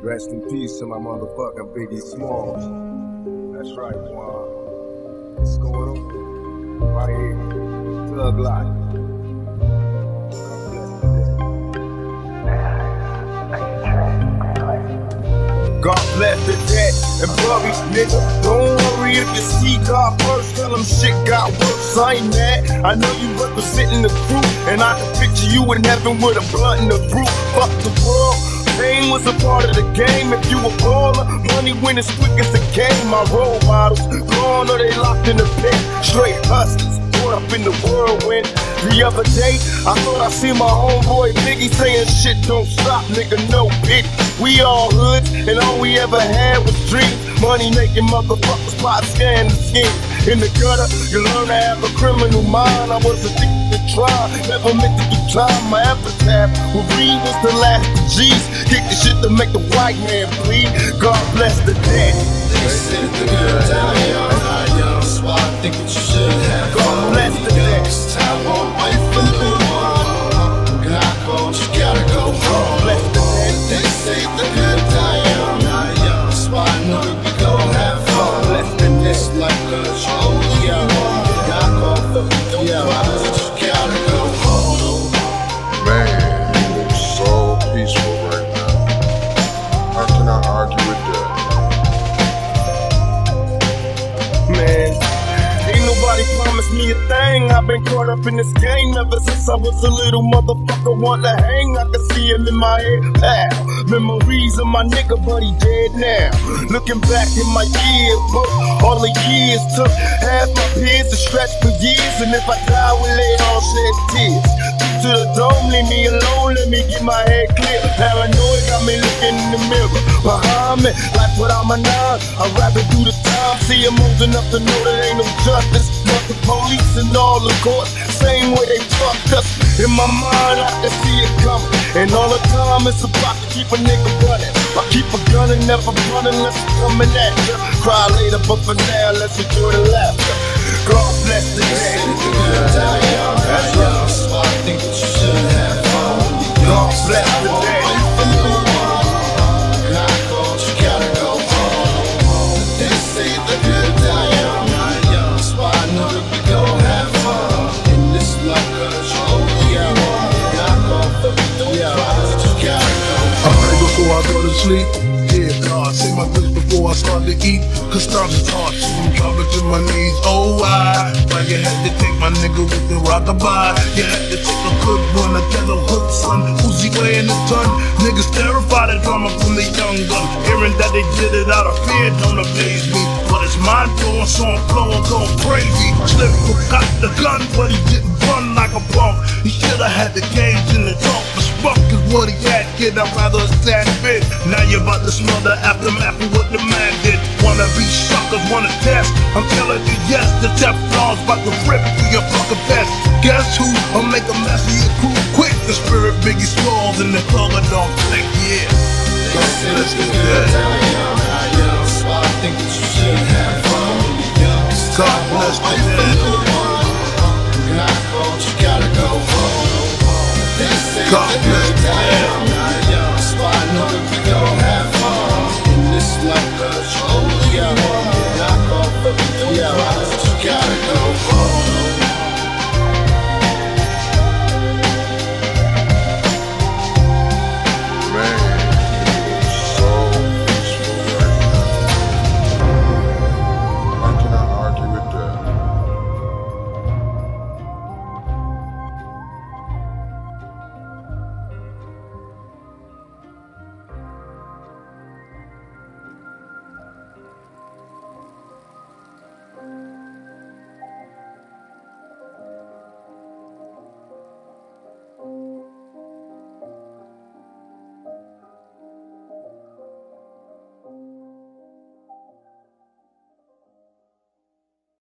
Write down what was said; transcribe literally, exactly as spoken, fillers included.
Rest in peace to my motherfucking Biggie Smalls. That's right, Juan. What's going on? Right here. Thug Life. God bless the dead and buried, nigga. Don't worry if you see God first. Tell him shit got worse. I ain't mad. I know you representing the crew, and I can picture you in heaven with a blunt and a brew. Fuck the world. Pain was a part of the game. If you a baller, money win as quick as the game. My role models gone or they locked in the pit. Straight hustlers, caught up in the whirlwind. The other day, I thought I seen my homeboy Biggie saying shit don't stop, nigga, no pity. We all hoods, and all we ever had was dreams. Money making motherfuckers plot, scan the scheme. In the gutter, you learn to have a criminal mind. I was addicted to trial, never meant to do time. My epitaph will read was the last of G's. Kick the shit to make the white man bleed. God bless the dead. They said the good die young, die young, so I think that you should have. God bless the dead. Time won't wait for no one. God called, you gotta go home. God bless the dead. They say the good die young, die young, so I know we gon' have fun. And it's like a show, yeah. God called for me, don't promise, you gotta go home. Man, you look so peaceful right now. How can I argue with that? Man, ain't nobody promised me a thing. I've been caught up in this game ever since I was a little motherfucker. Want to hang, I can see him in my head. Pal, memories of my nigga, but he dead now. Looking back in my yearbook, all the years took half my peers to stretch for years. And if I die, we lay all shed tears. To the dome, leave me alone, let me get my head clear. Paranoid got me looking in the mirror. Behind me, life without my nine, I'd rather do the time. See I'm old enough to know that ain't no justice. But the police and all the courts, same way they fucked us. In my mind, I can see it coming. And all the time it's about to keep a nigga running. I keep a gun and never run unless it's coming at you. Cry later, but for now, let's enjoy the laughter. God bless the dead. That's right. So I think that you should have fun. God bless the dead. God called, you gotta go home. They say the good die young, die young, so I know that we gon' have fun. In this life, cause you only got one. God called for me, don't promise, you gotta go home. I pray before I go to sleep. Yeah, God, say my grace before I start to eat. Cause times is hard, so I'm dropping to my knees. Oh, why? Why you had to take my nigga with the rockabye? You had to take a good one, a ghetto hood son. Uzi weighing a ton. Niggas terrified of drama from the young gun. Hearing that they did it out of fear don't amaze me. But it's mind blowing, so I'm flowing, going crazy. Slip forgot the gun, but he didn't run like a punk. He should've had the gauge in the trunk. But fuck is what he had, kid. I'd rather a sad bit. Now you're about to smell the aftermath of what the man did. Wanna be suckers, wanna test. I'm telling you yes, the Teflon's about to rip through your fucking vest. Guess who? I'll make a mess of your crew quick. The spirit Biggie Smalls and the color don't click, yeah. They say it's the good die young, die young, so I think that you should have fun. God bless the dead. God called, you gotta go home. They say God bless